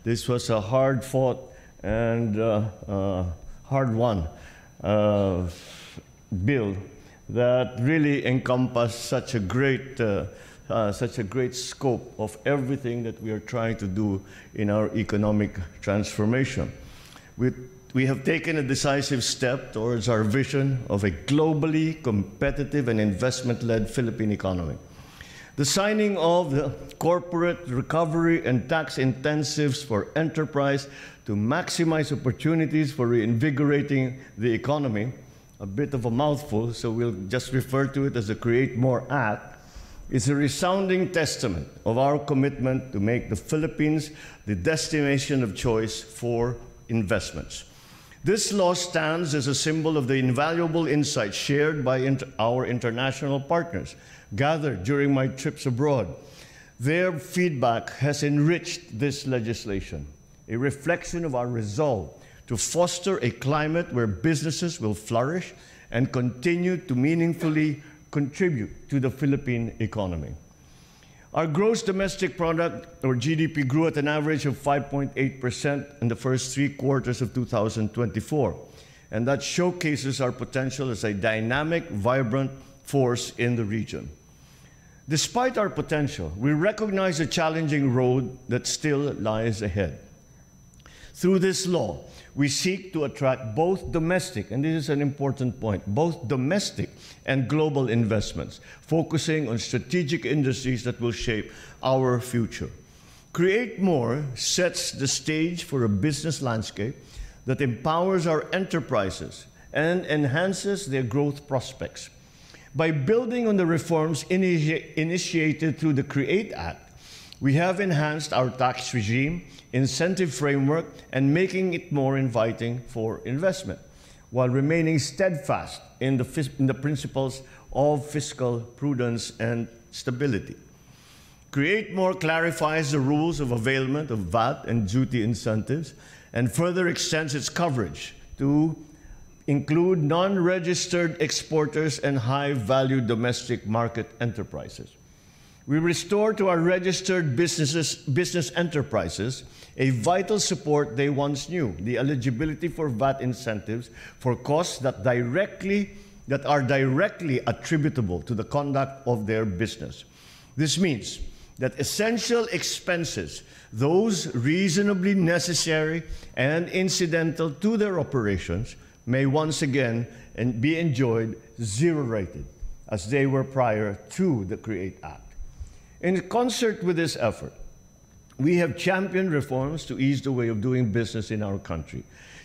This was a hard-fought and hard-won bill that really encompassed such a great scope of everything that we are trying to do in our economic transformation. We have taken a decisive step towards our vision of a globally competitive and investment-led Philippine economy. The signing of the corporate recovery and tax incentives for enterprise to maximize opportunities for reinvigorating the economy, a bit of a mouthful, so we'll just refer to it as the Create More Act, is a resounding testament of our commitment to make the Philippines the destination of choice for investments. This law stands as a symbol of the invaluable insights shared by our international partners gathered during my trips abroad. Their feedback has enriched this legislation, a reflection of our resolve to foster a climate where businesses will flourish and continue to meaningfully contribute to the Philippine economy. Our gross domestic product, or GDP, grew at an average of 5.8% in the first 3 quarters of 2024, and that showcases our potential as a dynamic, vibrant force in the region. Despite our potential, we recognize the challenging road that still lies ahead. Through this law, we seek to attract both domestic, and this is an important point, both domestic and global investments, focusing on strategic industries that will shape our future. Create More sets the stage for a business landscape that empowers our enterprises and enhances their growth prospects. By building on the reforms initiated through the CREATE Act, we have enhanced our tax regime, incentive framework, and making it more inviting for investment, while remaining steadfast in the principles of fiscal prudence and stability. Create More clarifies the rules of availment of VAT and duty incentives and further extends its coverage to include non-registered exporters and high-value domestic market enterprises. We restore to our registered business enterprises a vital support they once knew, the eligibility for VAT incentives for costs that are directly attributable to the conduct of their business. This means that essential expenses, those reasonably necessary and incidental to their operations, may once again be enjoyed zero-rated, as they were prior to the CREATE Act. In concert with this effort, we have championed reforms to ease the way of doing business in our country,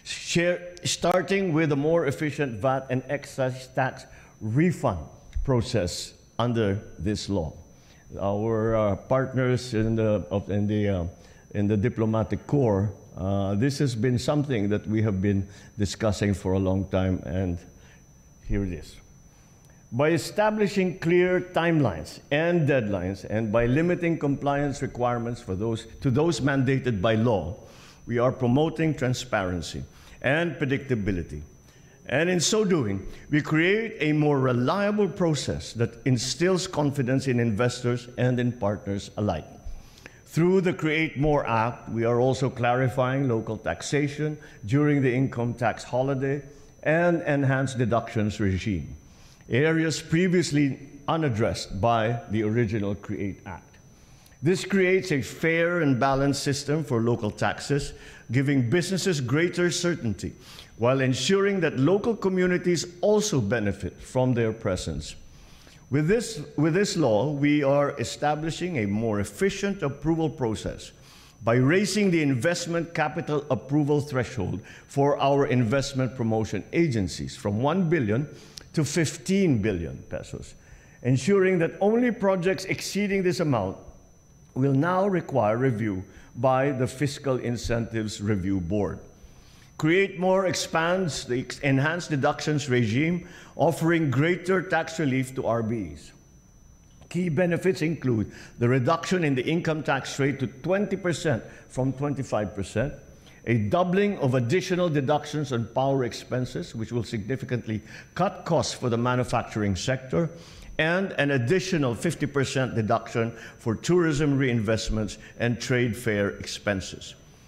starting with a more efficient VAT and excise tax refund process under this law. Our partners in the diplomatic corps, this has been something that we have been discussing for a long time, and here it is. By establishing clear timelines and deadlines, and by limiting compliance requirements to those mandated by law, we are promoting transparency and predictability. And in so doing, we create a more reliable process that instills confidence in investors and in partners alike. Through the Create More Act, we are also clarifying local taxation during the income tax holiday and enhanced deductions regime, areas previously unaddressed by the original CREATE Act. This creates a fair and balanced system for local taxes, giving businesses greater certainty, while ensuring that local communities also benefit from their presence. With this law, we are establishing a more efficient approval process by raising the investment capital approval threshold for our investment promotion agencies from 1 billion to 15 billion pesos, ensuring that only projects exceeding this amount will now require review by the Fiscal Incentives Review Board. Create More expands the enhanced deductions regime, offering greater tax relief to RBEs. Key benefits include the reduction in the income tax rate to 20% from 25%, a doubling of additional deductions on power expenses, which will significantly cut costs for the manufacturing sector, and an additional 50% deduction for tourism reinvestments and trade fair expenses.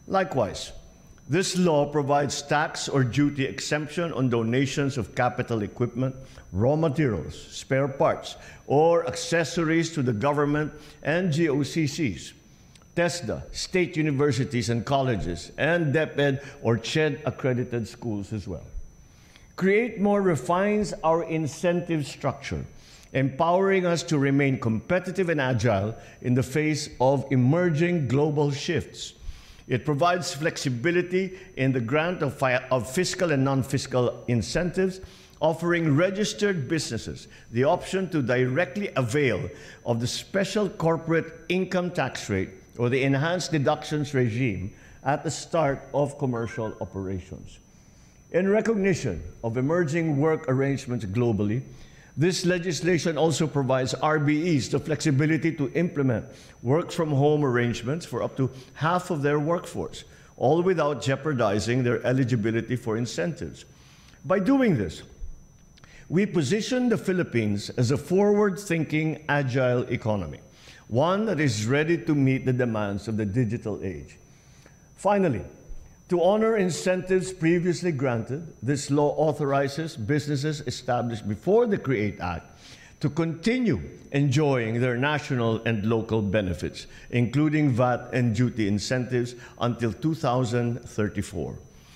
Likewise, this law provides tax or duty exemption on donations of capital equipment, raw materials, spare parts, or accessories to the government and GOCCs, TESDA, state universities and colleges, and DepEd or CHED accredited schools as well. Create More refines our incentive structure, empowering us to remain competitive and agile in the face of emerging global shifts. It provides flexibility in the grant of fiscal and non-fiscal incentives, offering registered businesses the option to directly avail of the special corporate income tax rate or the enhanced deductions regime at the start of commercial operations. In recognition of emerging work arrangements globally, this legislation also provides RBEs the flexibility to implement work-from-home arrangements for up to half of their workforce, all without jeopardizing their eligibility for incentives. By doing this, we position the Philippines as a forward-thinking, agile economy, one that is ready to meet the demands of the digital age. Finally, to honor incentives previously granted, this law authorizes businesses established before the CREATE Act to continue enjoying their national and local benefits, including VAT and duty incentives, until 2034.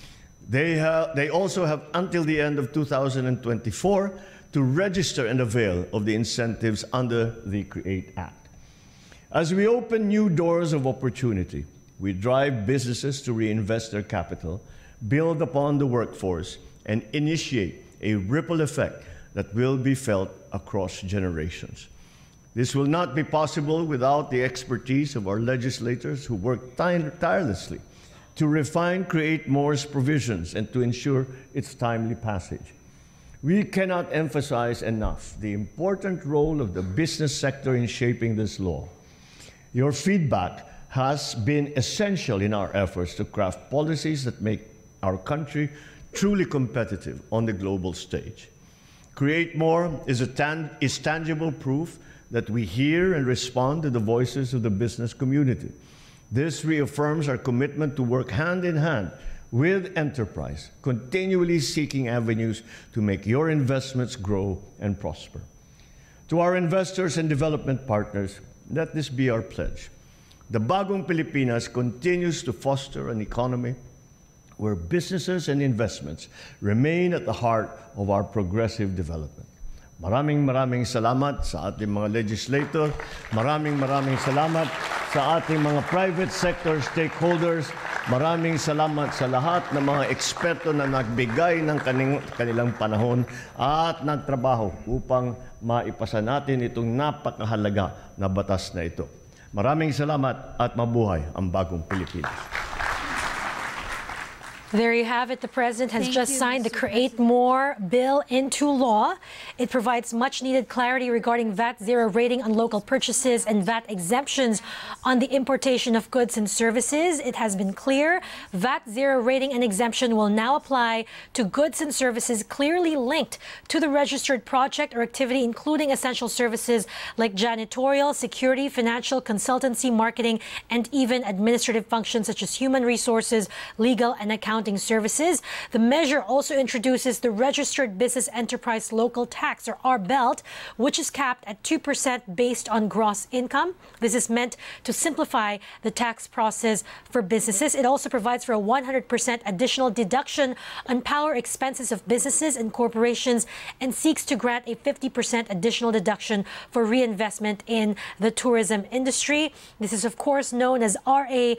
They also have until the end of 2024 to register and avail of the incentives under the CREATE Act. As we open new doors of opportunity, we drive businesses to reinvest their capital, build upon the workforce, and initiate a ripple effect that will be felt across generations. This will not be possible without the expertise of our legislators who work tirelessly to refine CREATE More's provisions and to ensure its timely passage. We cannot emphasize enough the important role of the business sector in shaping this law. Your feedback has been essential in our efforts to craft policies that make our country truly competitive on the global stage. CREATE More is tangible proof that we hear and respond to the voices of the business community. This reaffirms our commitment to work hand in hand with enterprise, continually seeking avenues to make your investments grow and prosper. To our investors and development partners, let this be our pledge. The Bagong Pilipinas continues to foster an economy where businesses and investments remain at the heart of our progressive development. Maraming salamat sa ating mga legislator. Maraming salamat sa ating mga private sector stakeholders. Maraming salamat sa lahat ng mga eksperto na nagbigay ng kanilang panahon at nagtrabaho upang maipasa natin itong napakahalaga na batas na ito. Maraming salamat at mabuhay ang Bagong Pilipinas. There you have it. The President has just signed the CREATE More bill into law. It provides much-needed clarity regarding VAT zero rating on local purchases and VAT exemptions on the importation of goods and services. It has been clear VAT zero rating and exemption will now apply to goods and services clearly linked to the registered project or activity, including essential services like janitorial, security, financial, consultancy, marketing, and even administrative functions such as human resources, legal, and accounting services. The measure also introduces the Registered Business Enterprise Local Tax, or RBELT, which is capped at 2% based on gross income. This is meant to simplify the tax process for businesses. It also provides for a 100% additional deduction on power expenses of businesses and corporations and seeks to grant a 50% additional deduction for reinvestment in the tourism industry. This is, of course, known as RA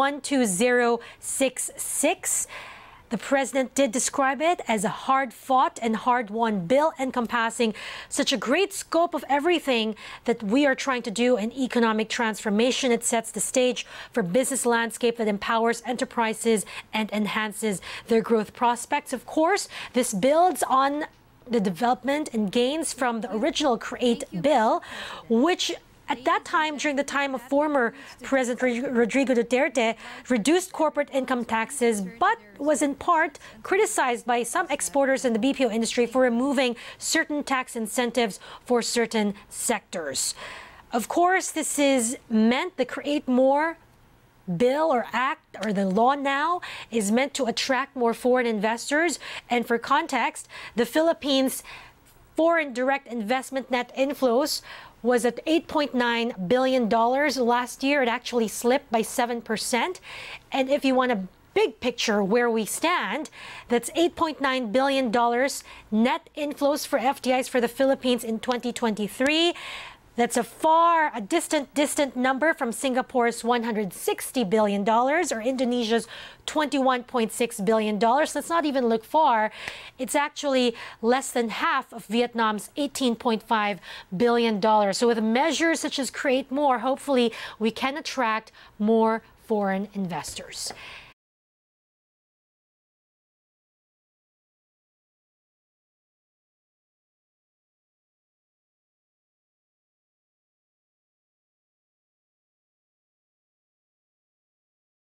12066. The President did describe it as a hard-fought and hard-won bill encompassing such a great scope of everything that we are trying to do in economic transformation. It sets the stage for business landscape that empowers enterprises and enhances their growth prospects. Of course, this builds on the development and gains from the original CREATE bill, which at that time, during the time of former President Rodrigo Duterte, reduced corporate income taxes, but was in part criticized by some exporters in the BPO industry for removing certain tax incentives for certain sectors. Of course, this is meant, the CREATE More bill or act, or the law now, is meant to attract more foreign investors. And for context, the Philippines' foreign direct investment net inflows was at $8.9 billion last year. It actually slipped by 7%. And if you want a big picture where we stand, that's $8.9 billion net inflows for FDIs for the Philippines in 2023. That's a distant number from Singapore's $160 billion or Indonesia's $21.6 billion. Let's not even look far. It's actually less than half of Vietnam's $18.5 billion. So with measures such as Create More, hopefully we can attract more foreign investors.